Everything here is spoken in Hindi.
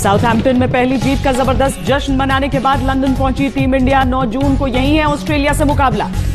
साउथहैम्पटन में पहली जीत का जबरदस्त जश्न मनाने के बाद लंदन पहुंची टीम इंडिया। 9 जून को यहीं है ऑस्ट्रेलिया से मुकाबला।